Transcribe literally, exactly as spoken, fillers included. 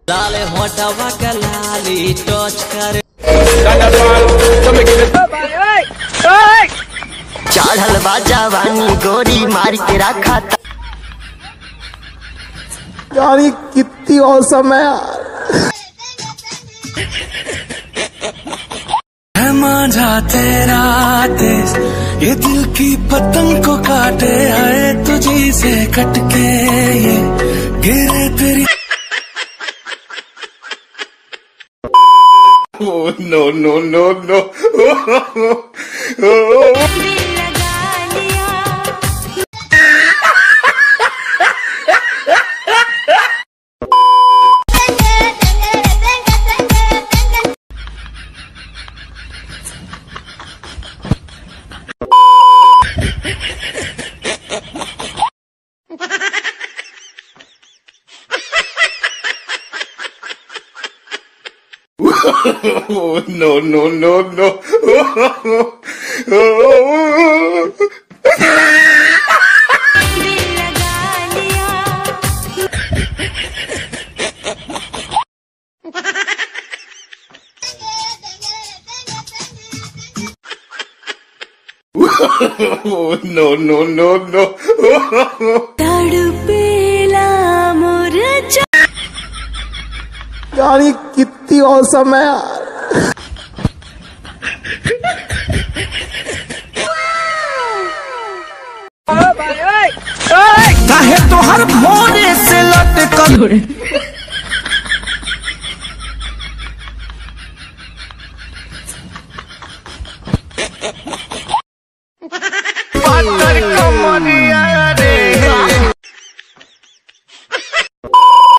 लाले होठवा के लाली टच करे चढ़ल बा जवानी गोरी मार के रखा यानी कितनी औसम है है मांझा तेरा देश ये दिल की पतंग को काटे आए तुझी से कटके ये गिरे तेरी Oh no no no no Oh no no no no Oh no no no no यानी कितनी औसम है चाहे तो हर भोरे से लटकल